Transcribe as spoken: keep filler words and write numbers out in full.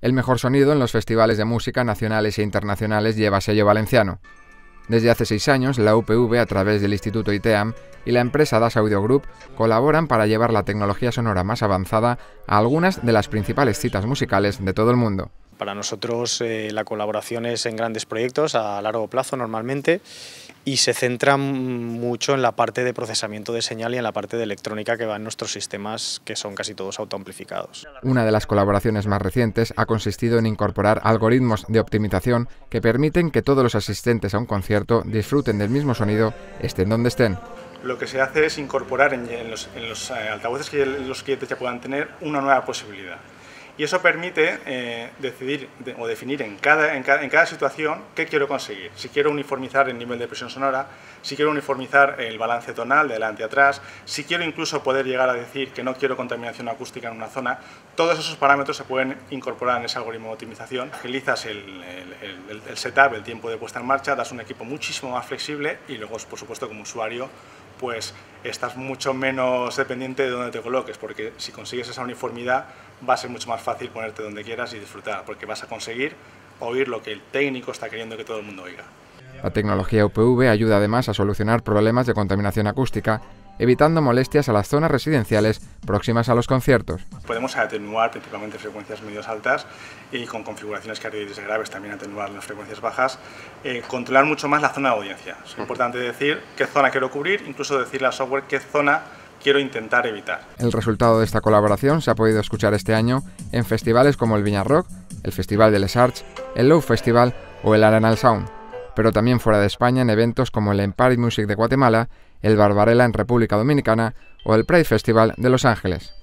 El mejor sonido en los festivales de música nacionales e internacionales lleva sello valenciano. Desde hace seis años, la U P V, a través del Instituto ITEAM y la empresa Das Audio Group, colaboran para llevar la tecnología sonora más avanzada a algunas de las principales citas musicales de todo el mundo. Para nosotros eh, la colaboración es en grandes proyectos a largo plazo normalmente y se centra mucho en la parte de procesamiento de señal y en la parte de electrónica que va en nuestros sistemas, que son casi todos autoamplificados. Una de las colaboraciones más recientes ha consistido en incorporar algoritmos de optimización que permiten que todos los asistentes a un concierto disfruten del mismo sonido, estén donde estén. Lo que se hace es incorporar en, en los, en los eh, altavoces que los clientes ya puedan tener una nueva posibilidad. Y eso permite eh, decidir de, o definir en cada, en, cada, en cada situación qué quiero conseguir. Si quiero uniformizar el nivel de presión sonora, si quiero uniformizar el balance tonal de delante a atrás, si quiero incluso poder llegar a decir que no quiero contaminación acústica en una zona, todos esos parámetros se pueden incorporar en ese algoritmo de optimización. Agilizas el, el, el, el setup, el tiempo de puesta en marcha, das un equipo muchísimo más flexible y luego, por supuesto, como usuario, pues estás mucho menos dependiente de dónde te coloques, porque si consigues esa uniformidad va a ser mucho más fácil ponerte donde quieras y disfrutar, porque vas a conseguir oír lo que el técnico está queriendo que todo el mundo oiga. La tecnología U P V ayuda además a solucionar problemas de contaminación acústica, evitando molestias a las zonas residenciales próximas a los conciertos. Podemos atenuar principalmente frecuencias medios altas y con configuraciones cardiales graves también atenuar las frecuencias bajas, eh, controlar mucho más la zona de audiencia. Es importante decir qué zona quiero cubrir, incluso decirle al software qué zona quiero intentar evitar. El resultado de esta colaboración se ha podido escuchar este año en festivales como el Viña Rock, el Festival de Les Arts, el Low Festival o el Arenal Sound, pero también fuera de España en eventos como el Empire Music de Guatemala, el Barbarella en República Dominicana o el Pride Festival de Los Ángeles.